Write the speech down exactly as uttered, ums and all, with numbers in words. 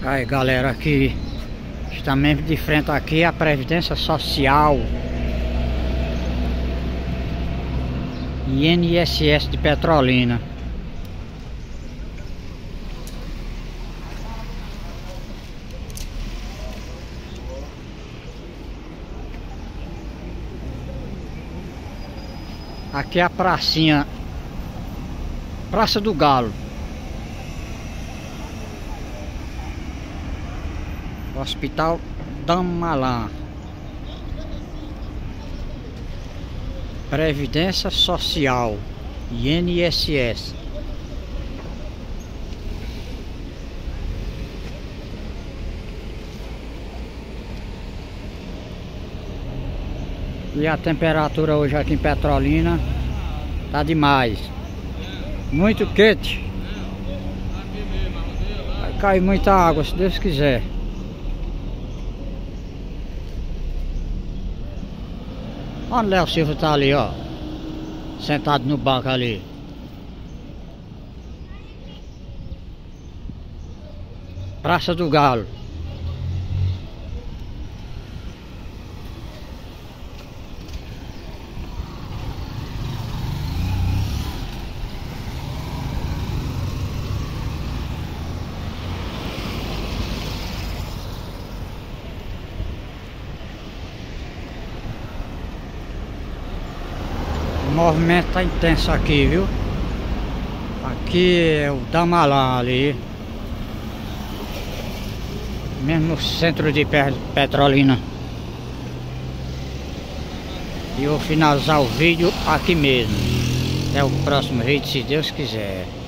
Aí galera, aqui está mesmo de frente aqui a Previdência Social I N S S de Petrolina. Aqui é a pracinha, Praça do Galo. Hospital Damalã. Previdência Social I N S S. E a temperatura hoje aqui em Petrolina tá demais. Muito quente. Vai cair muita água, se Deus quiser. Olha o Léo Silva tá ali, ó. Sentado no banco ali. Praça do Galo. O movimento tá intenso aqui, viu? Aqui é o Damalã ali, mesmo no centro de Petrolina. E eu vou finalizar o vídeo aqui mesmo. Até o próximo vídeo, se Deus quiser.